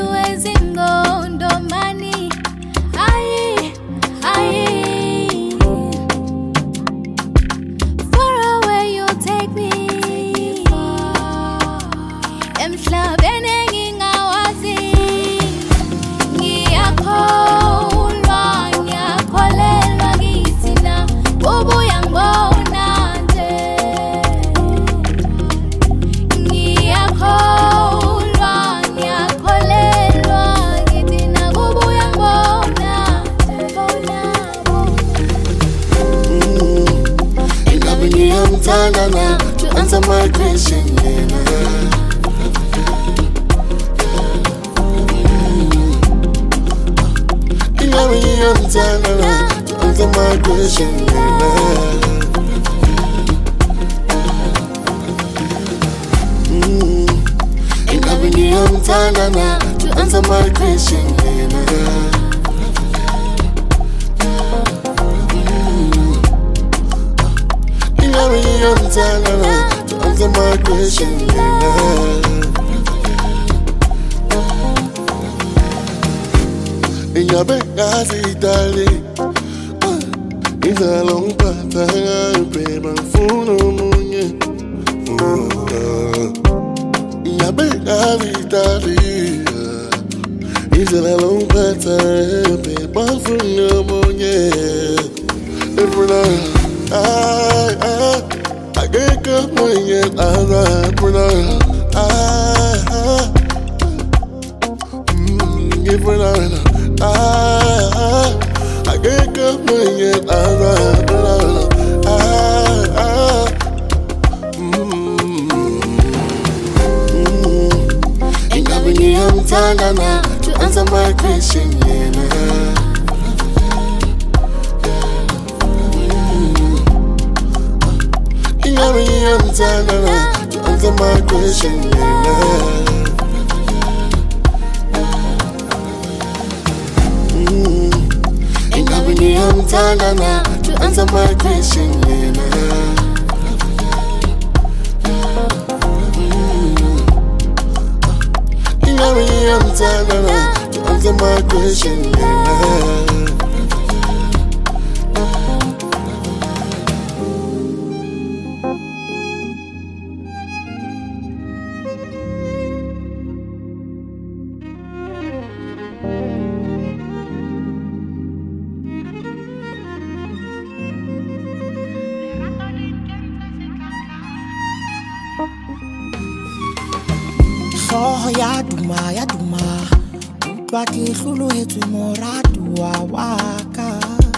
To answer my question, to answer my question, to answer my question, to answer my question, in your bed, I see darling. It's a long path, I pay my phone on moon. In your bed, I see darling. It's a long path, I pay my phone on moon. Every night. I get up when you are give it on. I get up when you are to answer my question, to answer my question, to answer my question, to answer my question. Oh, ya duma Utwa ki khulu hetu moratu wa waka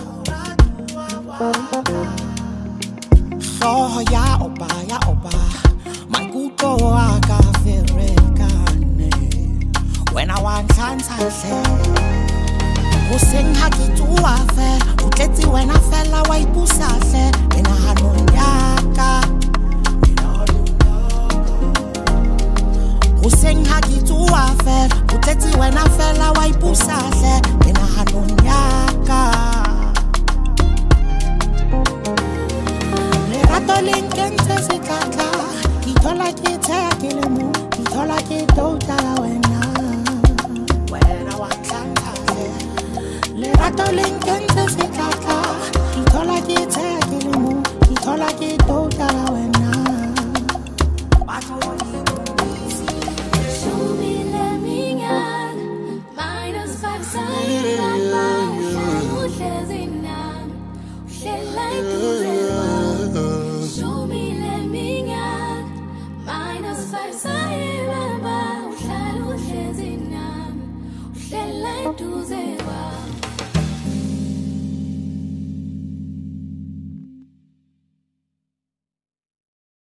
Oh, ya oba Makuto waka ferekane When I want chansa Using haki tuwa fe Utleti when I fella wa ipusa se Ina hanun yaka Using haki tuwa fe Utleti when I fella wa ipusa se Ina hanun yaka Le rato linkente se kaka Kitola kitea kilemu Kitola kitota wena When I want chansa Le rato linkente se kaka Kitola kitea kilemu Kitola kitota wena Do they